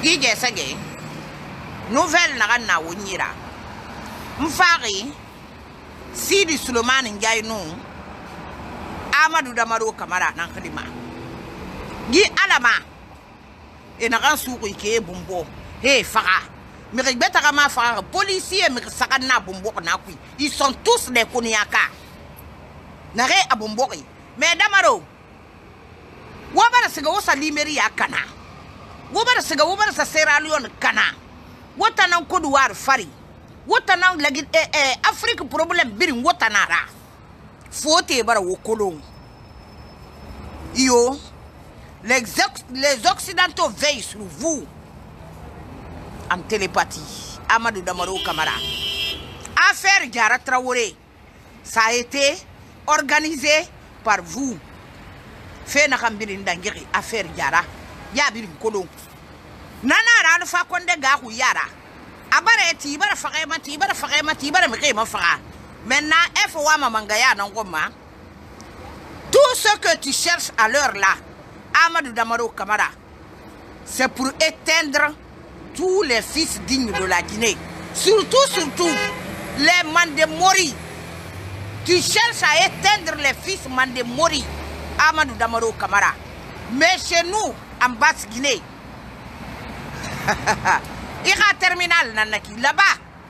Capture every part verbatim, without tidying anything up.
D J Sage, nouvelles n'a wunira. M'fari, Sidy Suleiman Ngaïnou, Amadou Damaro Kamara Nankadima. Guy Allamah, et n'a souri qui est bombo. Hé, Farah, mais Rebetama Farah, policiers, mais Sarana Bombo Nakui. Ils sont tous des Koniaka. N'arrête à Bombori. Mais Damaro, Wabara Segaosa Limeria Kana. Wabara Segaosa Sierra Leone Kana. What an uncle war Fari. What an uncle Afrique problem bidding what an ara. Forty bara Wokolong. Yo, les, les Occidentaux veillent sur vous en télépathie. Amadou Damaro Kamara. Affaire Diara Traoré, ça a été organisé par vous. Fait na kambirin dangiri affaire Diara. Yabirin Kolong. Nana Alpha Conte Gahu Yara. Abare Tibara Farema Tibara Farema Tibara Mrema Fara. Maintenant, F Wama Mangaya Nangoma. Tout ce que tu cherches à l'heure là, Amadou Damaro Kamara, c'est pour éteindre tous les fils dignes de la Guinée. Surtout, surtout, les Mandemori. Tu cherches à éteindre les fils Mandemori, Amadou Damaro Kamara. Mais chez nous, en Basse-Guinée, il y a un terminal là-bas.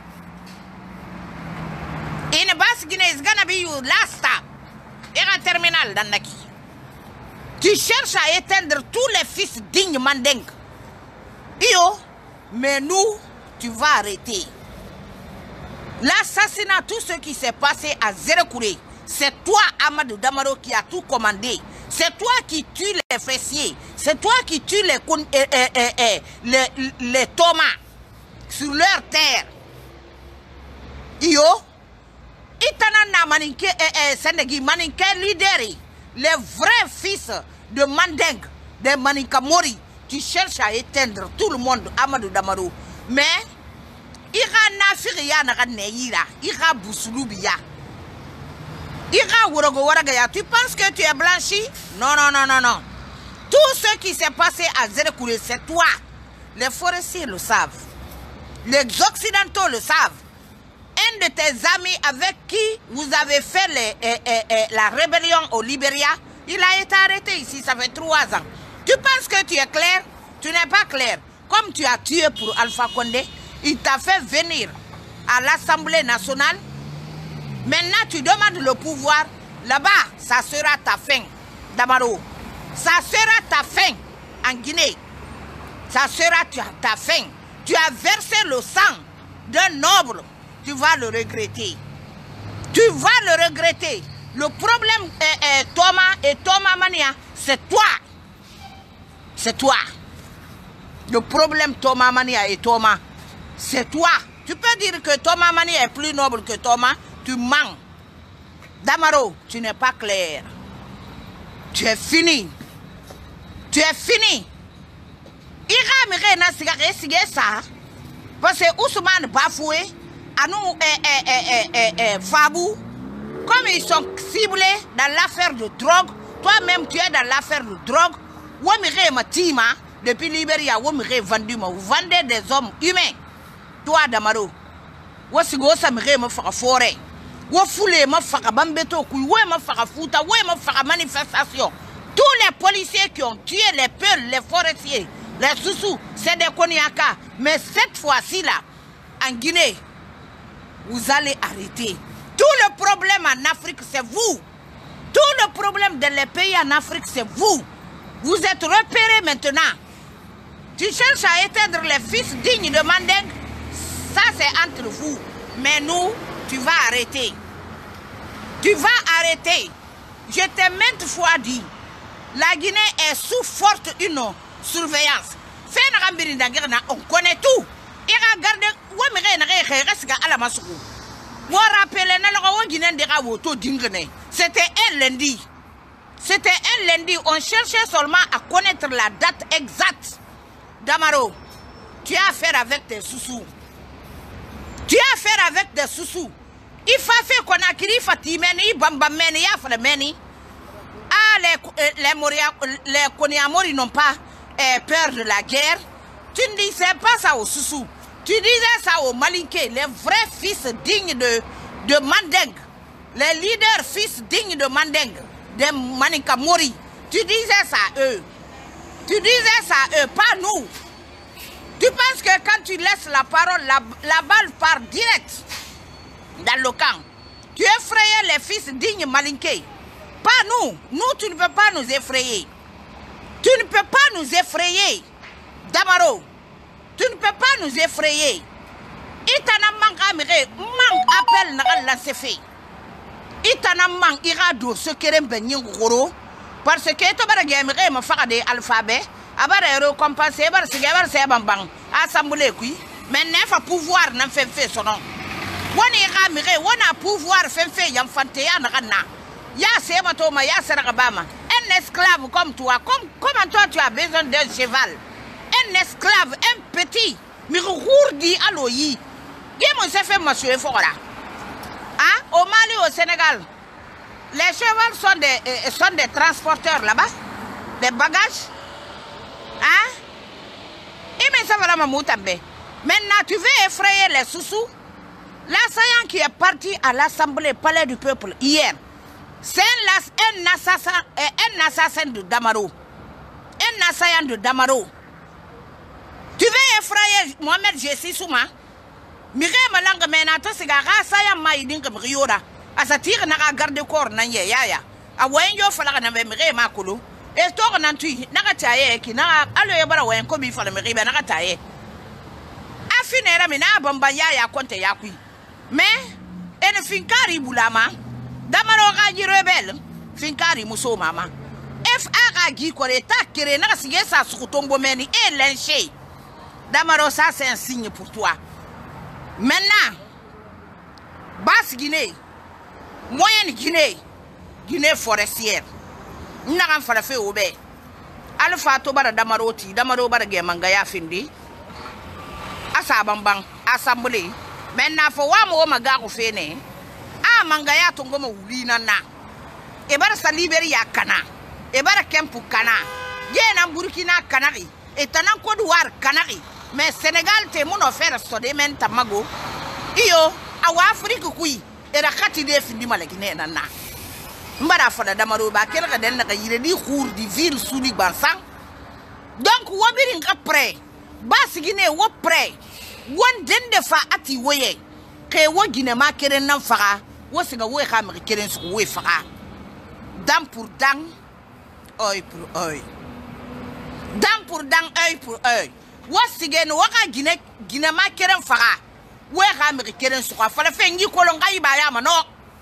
In Basse-Guinée, it's gonna be your last stop. Il y a un terminal dans Naki. Tu cherches à éteindre tous les fils dignes Mandeng. Yo, mais nous, tu vas arrêter. L'assassinat, tout ce qui s'est passé à Zérekouré, c'est toi, Amadou Damaro, qui a tout commandé. C'est toi qui tues les fessiers. C'est toi qui tues les, eh, eh, eh, eh, les, les Thomas sur leur terre. Yo, Itanana Maninke et Sénégi Maninke Lideri, les vrais fils de Mandeng, de Maninka Mori, tu cherches à éteindre tout le monde, Amadou Damaro. Mais, Ira Nafiria Naraneira, Ira Boussoulubia, Ira Wurogowaraga, tu penses que tu es blanchi? Non, non, non, non, non. Tout ce qui s'est passé à Zérekouré, c'est toi. Les forestiers le savent. Les Occidentaux le savent. Un de tes amis avec qui vous avez fait les, eh, eh, eh, la rébellion au Libéria, il a été arrêté ici, ça fait trois ans. Tu penses que tu es clair? Tu n'es pas clair. Comme tu as tué pour Alpha Condé, il t'a fait venir à l'Assemblée nationale. Maintenant, tu demandes le pouvoir. Là-bas, ça sera ta fin, Damaro. Ça sera ta fin en Guinée. Ça sera ta fin. Tu as versé le sang d'un noble. Tu vas le regretter. Tu vas le regretter. Le problème est, est Thomas et Thomas Mania, c'est toi. C'est toi. Le problème Thomas Mania et Thomas, c'est toi. Tu peux dire que Thomas Mania est plus noble que Thomas, tu mens. Damaro, tu n'es pas clair. Tu es fini. Tu es fini. Ira Mirena Sigare Sigare ça. Parce que Ousmane Bafoué, à nous, eh, eh, eh, eh, eh, Fabou, comme ils sont ciblés dans l'affaire de drogue, toi-même tu es dans l'affaire de drogue, Wamire Matima, depuis Libéria, Wamire vendu, vous vendez des hommes humains. Toi, Damaro, Wasigosa Mire me fera forêt, Wafoulé me fera bambeto, Oué me fera fouta, Oué me fera manifestation. Tous les policiers qui ont tué les peuls, les forestiers, les sous-sous, c'est des Koniaka. Mais cette fois-ci là, en Guinée, vous allez arrêter. Tout le problème en Afrique, c'est vous. Tout le problème dans les pays en Afrique, c'est vous. Vous êtes repérés maintenant. Tu cherches à éteindre les fils dignes de Mandeng. Ça, c'est entre vous. Mais nous, tu vas arrêter. Tu vas arrêter. Je t'ai maintes fois dit, la Guinée est sous forte une surveillance. On connaît tout. Et regardez, c'était un lundi. C'était un lundi. On cherchait seulement à connaître la date exacte. Damaro, tu as affaire avec tes sous-sous. Tu as affaire avec des sous-sous. Il faut faire qu'on a créé Fatimeni, Bambameni, Yafremeni. Ah, les, les, les Koniamori n'ont pas eh, peur de la guerre. Tu ne disais pas ça aux Soussous. Tu disais ça aux Malinké, les vrais fils dignes de, de Mandeng. Les leaders fils dignes de Mandeng, de Maninka Mori. Tu disais ça à eux. Tu disais ça à eux, pas nous. Tu penses que quand tu laisses la parole, la, la balle part direct dans le camp. Tu effrayais les fils dignes Malinké. Pas nous. Nous, tu ne peux pas nous effrayer. Tu ne peux pas nous effrayer. Damaro, tu ne peux pas nous effrayer. Itana manga mire, mang appel na la sefe. Itana mang ira do ce kerem benyin goro. Parce que to bara gemire ma faka de alphabet. Abara récompenser, bar se gabar se bambang. Assemblée kui. Mais nefa pouvoir na fait fait son nom. Wani ira mire, wana pouvoir fait fait yam fanteya na na. Ya se matoma, ya se rabama. Un esclave comme toi, comme comment toi tu as besoin d'un cheval. Un esclave, un petit, mirourdi aloyi. Qui m'a fait monsieur Fora? Hein? Au Mali, au Sénégal, les chevaux sont des, euh, sont des transporteurs là-bas, des bagages. Hein? Et mais ça va la mamoutambe. Maintenant, tu veux effrayer les Soussous? L'assaillant qui est parti à l'Assemblée Palais du Peuple hier, c'est un, un, assassin, un assassin de Damaro. Un assaillant de Damaro. Tu veux effrayer Mohamed Jessi Souma? Mire malanga menato sigara saya mai dinga mriora. Asatire na garde corps na ye yaya. Awenyo fala na mire makulu. E to na tui na taye ki na alo ye bara wen ko bi fala mire na taye. Afinera mina bamba yaya Conte yakui. Mais en finkari bulama. Damaro ga ji rebel. Finkari muso mama. F A gi koreta kere na sige sa sukutombo meni e lenché. Damaro, ça c'est un signe pour toi. Maintenant, basse Guinée, moyenne Guinée, Guinée forestière. Nous n'avons pas fait au bé. Alpha Tobara Damaroti, Damaro Baragé Mangaya Findi. Asa Bambang, Assemblée. Maintenant, faut voir mon magago fene. Ah, Mangaya Tongomo Winana. Et bara sa Libéria Kana. Et bara Kempu Kana. Yen en Burkina Canari. Et Tanan Côte d'Ivoire Canari. Mais Sénégal te mon offert so de men tamago. Iyo awa Afrique kui e rakati de findi malagine na na. Mbara fada Damaro ba kela den na yire di khour di ville souli bansan. Donc wabiri nga prêt. Bas Guinée wo prêt. Won den de fa ati woye. Ke wo Guinée ma keren nan fara. Wo siga wo khamri keren su wo fara. Dam pour dang, œil pour œil. Dam pour dang, œil pour œil. Wasigen waka Guinée Guinée ma keren fara we ha mi keren su kwa fala fengi kolonga iba ya mano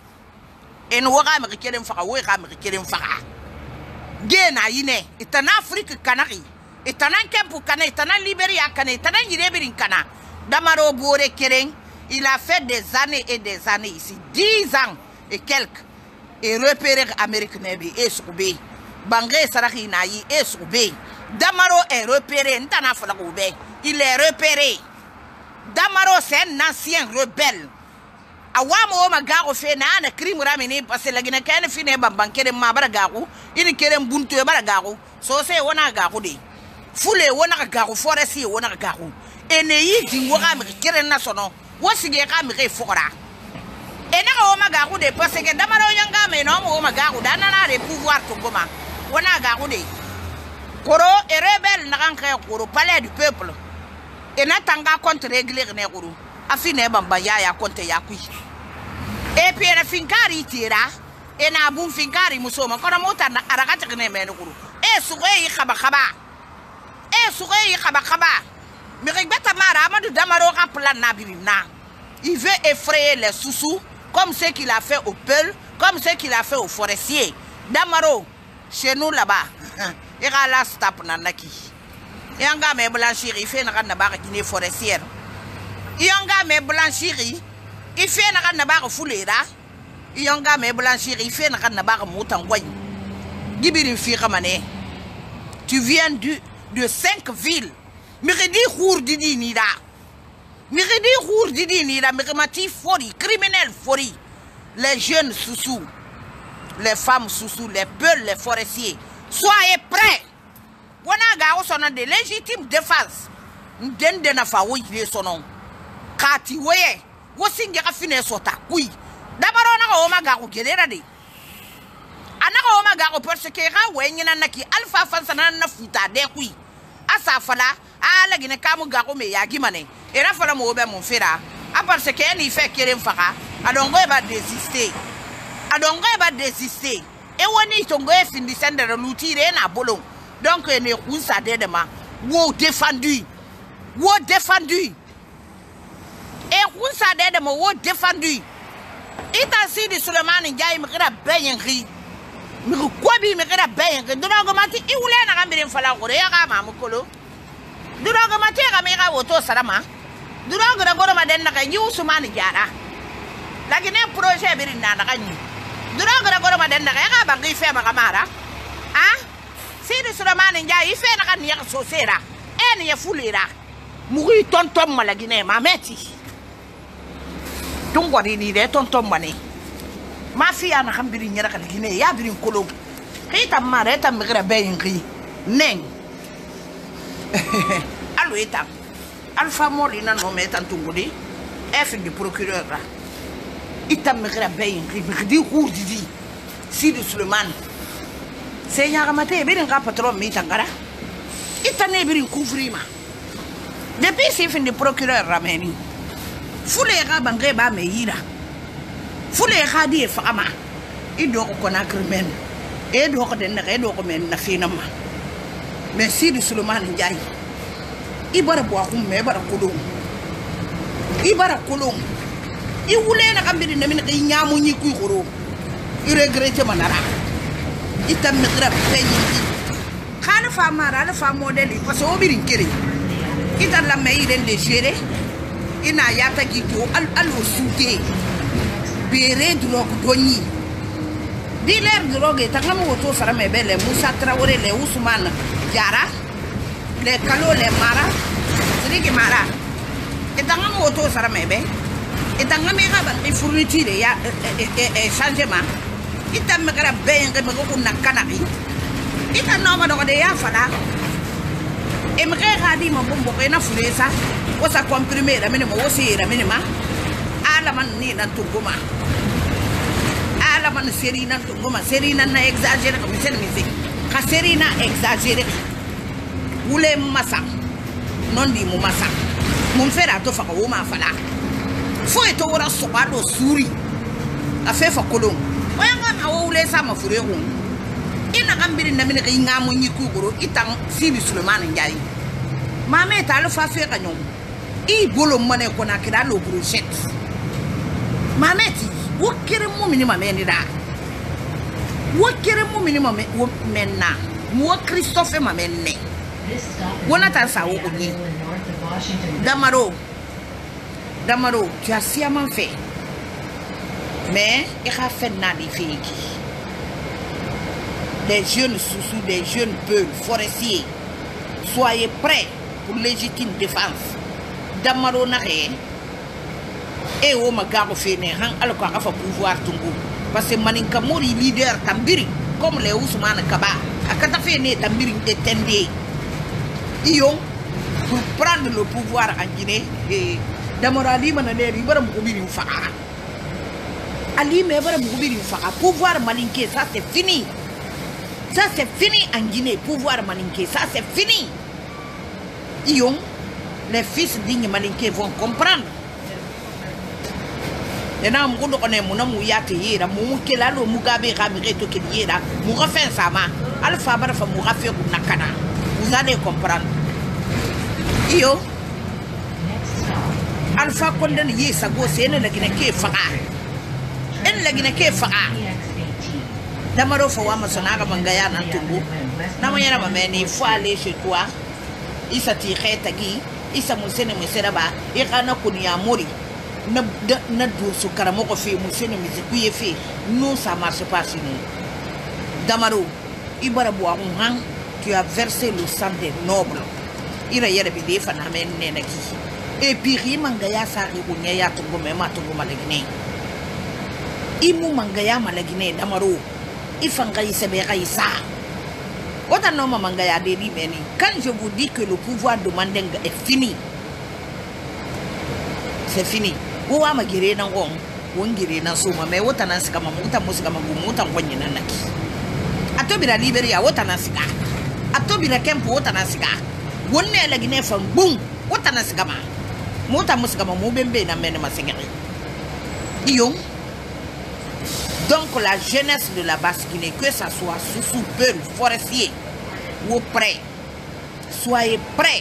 en waka mi keren fara we ha mi keren fara gena yine itana Afrique Canari itana Kempu Kana itana Libéria Kana itana Yirebirin Kana Damaro Bore Keren il a fait des années et des années ici dix ans et quelques et repéré Amérique Nebi et Soubé Bangé Saraki Nayi et Soubé Damaro est repéré, il est repéré. Damaro c'est un ancien rebelle. Awamo magaro fait na crime ramini parce que la Guinée kene fine bambankere mabara garu, il kere mbuntu bara garu, so c'est wona garu de. Foule wona garu foresti wona garu. Et ne yi di wora mi kere na sono, wasige ramire fora. Et na woma garu de parce que Damaro yanga me no woma garu danana de pouvoir tongoma. Wona garu de. Koro et rebelle n'a rien Koro palais du peuple. Et n'attanga contre régler ne Koro. Afine bamba ya Conte yakui. Et puis elle finkari tira. Et na boum finkari musoma. Kona mota na aragata ne meno Koro. Et sourei khaba khaba. Et sourei khaba khaba. Mais regbeta mara Amadou Damaro rappela na bibina. Il veut effrayer les Soussous comme ce qu'il a fait au Peul, comme ce qu'il a fait aux forestiers. Damaro, chez nous là-bas. Et la stap nanaki. Yanga me blanchiri fait na barre Guinée forestière. Yanga me blanchiri, il fait na barre foulera. Yanga me blanchiri fait na barre moutangouay. Gibiri firamane. Tu viens de de cinq villes. Miredi khour didi nida. Miredi khour didi nida mirmati fori, criminel fori. Les jeunes Soussous, les femmes Soussous, les peuls, les forestiers. Soyez prêts. On a de légitime défense. ndende na fa wo yire so no kati weye wo singe ka fine so ta kui Damaro na ko ma ga ko kelera de anaka o ma ga ko parce que ga wenye na naki alfa fansa na na futa de kui asa fala ala gine kamu ga ko me ya gimane era fala mo be mon fera a parce que ni fait kere faka adongo e ba désister adongo e ba désister e woni tongo e fin descendre l'outil na bolon donc ne kunsa de de ma wo défendu wo défendu e kunsa de de ma wo défendu ita Sidy Sulemani Ndiaye mi kira beyenri mi kwabi mi kira beyenri dunogo mati i wule na gambire fala gore ya ga mamu kolo dunogo mati ga mi ga woto salama dunogo na goro maden na kanyi Usmani Jara lakini projet biri na na kanyi dunogo na goro maden na ga bangi fe ma kamara ah Sidy Sulemani Ndiaye ife na kan ya so sera en ya fulira muri tontom malagine mameti tungo ni de tontom mane mafia na khambiri nyara ka Guinée ya birin kolo khita mare ta migra bayin khi neng allo eta alpha morina no metan tungudi f du procureur la ita migra bayin khi bigdi khourdi di Sidy Sulemani se nyara mate birin ka patron mi tangara ita ne birin couvrima depuis c'est fin du procureur rameni fule ga bange ba me yira fule ga di fama i do ko na krimen e do ko den na e do ko men na fina ma mais Sidy Sulemani Ndiaye i bara bo ko me bara ko i bara ko i wule na kambiri na min kai nyamu nyi ku khoro i regrette manara i tam me grab peyi khana fa mara la fa modeli parce que o birin kere ita la me ire de gérer ina yata gito al al osude bere drogue doni dealer drogue ta ngam woto sara me bele Musa Traoré le Ousmane Diarra le Kalo le Mara Sidy Mara eta ngam woto sara me be eta ngam ga ba e fourniture ya e changement ita me kara be ngam ko na kanaki ita no ma do de ya fala e me ga di mo bombo ko na fulesa o sa comprimer la minima o si la minima Allamah ni na tunguma Allamah seri na tunguma seri na na exagérer comme c'est musique ka seri na exagérer wule massa non di mu massa mon fera to fa ko ma fala fo e to wora so ba do suri a fe fa kolon o yanga ma wo wule sa ma fure ko ina gambiri na min kai ngamu nyi ku goro itang Sidy Sulemani Ndiaye mame ta lo fa fe kanyo i bolo mane ko na kira lo brochet mameti wo kere mo minima meni da wo kere mo minima me wo menna mo Christophe mamenne wona ta sa wo ni Damaro Damaro tu as sciemment fait mais il a fait na di feki les jeunes sous des jeunes peuples forestiers soyez prêts pour légitime défense Damaro na re e o magaro fene han alko afa pouvoir tungu parce que maninka mori leader tambiri comme les Ousmane Kaba akata fene tambiri etende iyo pour prendre le pouvoir en Guinée et Damaro ali manane ri bara mo biri faka ali me bara mo biri faka pouvoir malinké ça c'est fini ça c'est fini en Guinée pouvoir malinké ça c'est fini iyo les fils dignes malinké vont comprendre. Et là, on connaît mon nom, il y a que hier, mon kelalo, Mugabe, Ramireto, qui est là, mon refait ça, Alpha Barfa, mon raffaire, Nakana. Vous allez comprendre. Yo Alpha condamné, yes, à gauche, et la Guinée Fara. Et la Guinée Fara. Damaro, for Wamasonaga, Mangaya, Nantubu. Namayana, ma mère, il faut aller chez toi. Il s'attire Tagi. Isa musene museraba irana kunia mori na na do so karamoko fe musene mizikuye fe non ça marche pas chez nous Damaro ibara bo han tu as versé le sang des nobles ira yere bi defa na men nenaki et puis rimanga sa ri kunya ya tungo mema tungo malagine imu mangaya malagine Damaro ifanga isebe kaisa Autant non mamangaya de libeni. Quand je vous dis que le pouvoir de Mandeng est fini, c'est fini. Où a ma guéré dans Wong, Wong guéré dans Soma, mais autant n'a pas mouta mouska mouta wanyana naki. A to bila Liberia, autant n'a pas. A to bila Kempo, autant n'a pas. Wonne la Guinée from boom, autant n'a pas. Mouta mouska moubembe na mène ma seigneurie. Yon. Donc la jeunesse de la Basse-Guinée, que ça soit sous sous peul, forestier ou prêt, soyez prêts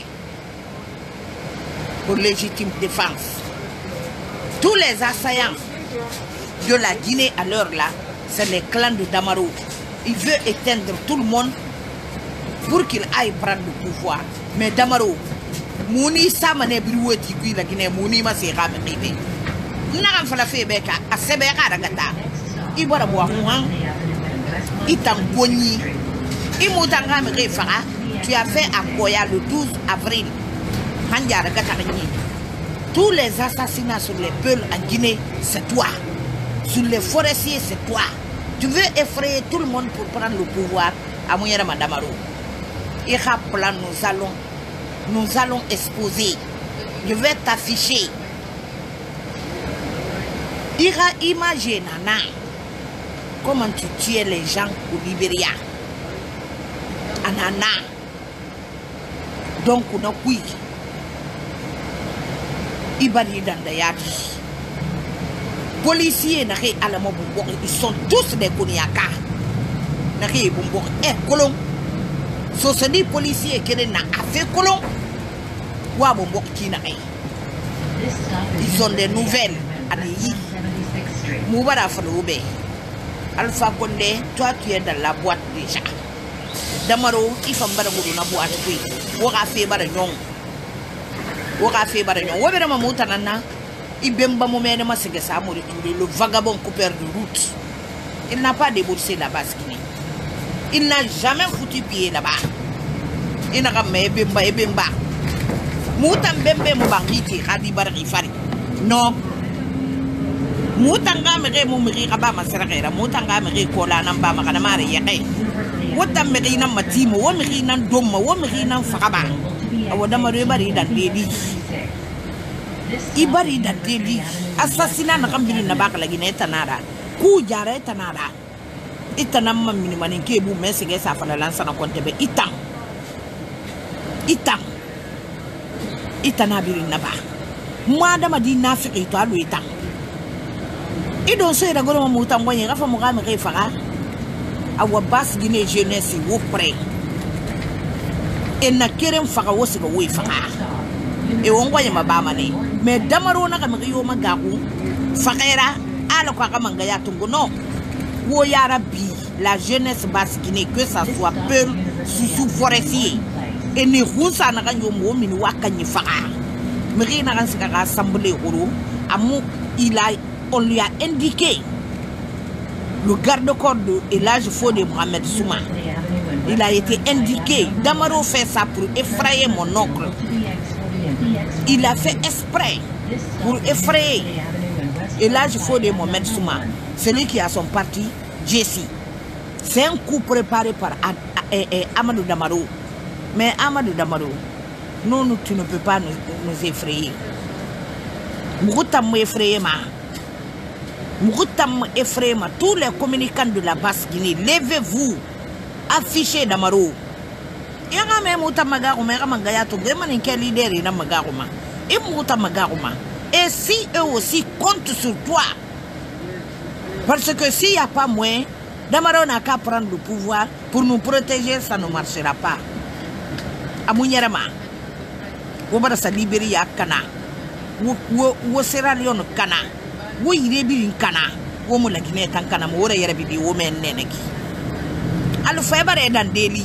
pour légitime défense. Tous les assaillants de la Guinée à l'heure là, c'est les clans de Damaro. Il veut éteindre tout le monde pour qu'il aille prendre le pouvoir. Mais Damaro, Mouni Samane Broueti, la Guinée, Mouni Masera Mébé. N'a pas fait Beka, à Sebera Ragata. Il va avoir un itam boni. Il m'a dit tu as fait à Koya le douze avril. Tous les assassinats sur les peuples en Guinée, c'est toi. Sur les forestiers, c'est toi. Tu veux effrayer tout le monde pour prendre le pouvoir à Mouyera Damaro. Il y a plan, nous allons, nous allons exposer. Je vais t'afficher. Il y a imagé Nana. Comment tu tuais les gens au Libéria? Anana. Donc, on a oui. Ibani Dandayati. Policiers, Allamah, ils sont tous des Koniaka. Nari Bombor et Colon. Ce sont des policiers qui n'ont pas fait Colon. Ou Bombor qui n'a rien. Ils ont des nouvelles. Moubara Faloube. Alpha Conte, toi tu es dans la boîte déjà. Damaro, il faut me dans la boîte. On a fait Baragnon. On a fait Baragnon. On a fait Maimounatoulaye. Il bemba moment ma segesa mori le vagabond coupeur de route. Il n'a pas déboursé la Basse-Guinée. Il n'a jamais foutu pied là-bas. Il n'a jamais bemba et bemba. Moutam bembe moubariki radi barifari. Non. Moutanga mere mumri raba masarera moutanga mere kola namba makana mare yake wotam mere na matimo wo mere na domma wo mere na fakaba awoda mare bari dan dedi ibari dan dedi assassinat na kambili na bakala Guinée tanara ku jare tanara itanam mamini maninke bu mesege sa fala lansa na Conte be itam itam itanabiri na ba moi dama di nafiki to alu itam. Et donc, c'est la grande montagne moyenne. Enfin, mon gars, me fera. À la Basse-Guinée jeunesse, vous prêt. Et n'a qu'un pharaon, c'est que vous fera. Et on voit ma bamane. Mais Damaro n'a pas rio magarou. Farera, à la Kwaramangaya Tongo. Non. Woyarabi, la jeunesse Basse-Guinée, que ça soit peu sous forestier. Et ne roussa n'a rien au mot, mais nous wakani fara. Mais rien n'a rien rassemblé au rouleau. Amour, il a. On lui a indiqué le garde-corps de l'âge faux de Mohamed Souma. Il a été indiqué. Damaro fait ça pour effrayer mon oncle. Il a fait exprès pour effrayer l'âge faux de Mohamed Souma. Celui qui a son parti, Jessie. C'est un coup préparé par Amadou Damaro. Mais Amadou Damaro, non, nous, tu ne peux pas nous, nous effrayer. Mouroutam effrayé ma. Mouroutam effrayé, tous les communicants de la Basse-Guinée, levez-vous, affichez Damaro. Il y a même Mouroutam Magaroma, Mangayato, Geman quel leader il a Magaroma. Et Mouroutam Magaroma. Et si eux aussi comptent sur toi, parce que s'il n'y a pas moins, Damaro n'a qu'à prendre le pouvoir pour nous protéger, ça ne marchera pas. À Mouniérama, on va se libérer à Cana, ou Sierra Leone Cana. Oui, il est bien Cana. Woman la Guinée tan Cana, ou a be woman Neneki. Alpha est dans Delhi.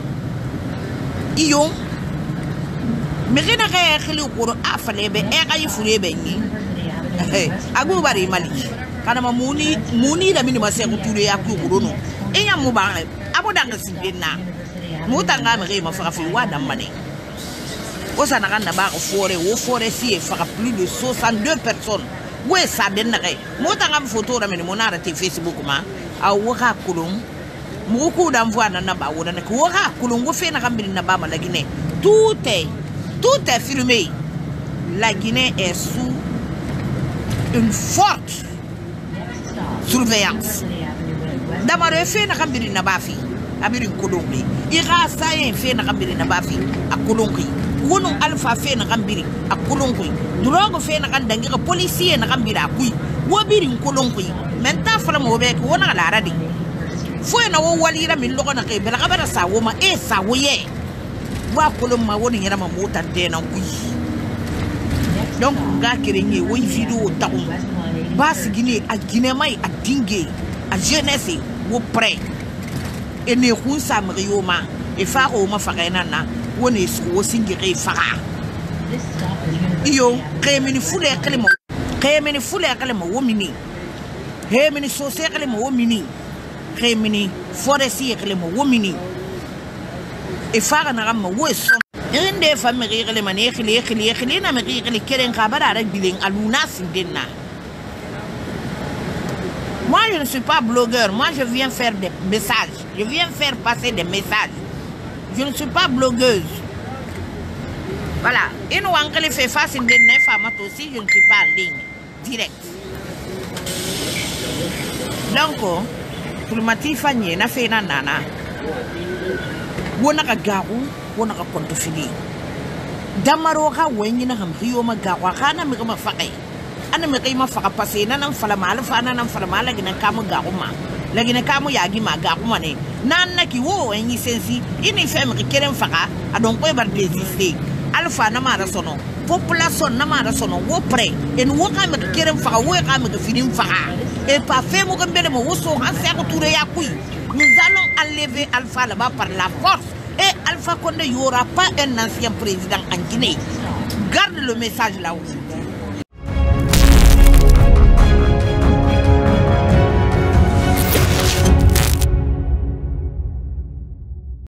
Ion, mais je n'ai rien pour Afalebe, et Aïe Foulebe. Agoubari Mali. Kanama Mouni, Mouni, la minima serre tous les Akourouno. Et à Moubarak, Abodanga Sidena. Moutanga me fera faire Wadamane. Osanaranda bar forêt, au forestier fera plus de soixante-deux personnes. Où est-ce ça? Moutanga photo ramène mon art à Facebook. A Waka Koulon, Beaucoup d'envois na ba wona ne ko ha kulungu fe na kambiri na ba ma la Guinée. Tout est tout est filmé. La Guinée est sous une forte surveillance. Damaro fait na kambiri na ba fi abiri kolongi. Ira sa en fait na kambiri na ba fi a kolongi. Wono alpha fait na kambiri a kolongi. Drogo fait na kandangi ko policier na kambiri akui. Wobiri kolongi. Menta fala mo be ko wona la radi. Foi na wo walira min logo na ke bela kabara sa wo ma e sa wo ye wa kolom ma woni yera ma mota de na kui donc ga kerenye wo vidéo ta um bas Guinée a Guinée mai a dingue a jeunesse wo prêt e ne ku sa mriyo ma e fa ro ma fa na na woni su wo singire fa iyo kremini fule kalema kremini fule kalema wo mini he mini so se kalema wo mini Rémini, forestier, les mots, womini. Et faire un rame, où est-ce une des femmes, les manières, les les les les n'américains, les keren kabara avec biling à l'unas indena. Moi, je ne suis pas blogueur. Moi, je viens faire des messages. Je viens faire passer des messages. Je ne suis pas blogueuse. Voilà. Et nous, on les fait face à des femmes aussi, je ne suis pas en ligne. Direct. Donc, pour matifa nye na fe na nana wona ka garu wona ka Conte fili Damaro ka wenyi na ham rio ma gawa kana mi ma faqai ana mi qima faqa passé na nan fala mal fa na nan fala mal gina kamu garu ma la gina kamu yagi ma garu ma ne nan na ki wo wenyi sensi ini fe mi keren faqa adon ko bar désisté alpha na ma rasono population na ma rasono wo pré en wo ka mi keren faqa wo ka mi filim faqa. Et pas fait mon gambé de mon osso, en serre tour et à couille. Nous allons enlever Alpha là-bas par la force. Et Alpha Conde, il n'y aura pas un ancien président en Guinée. Garde le message là-haut.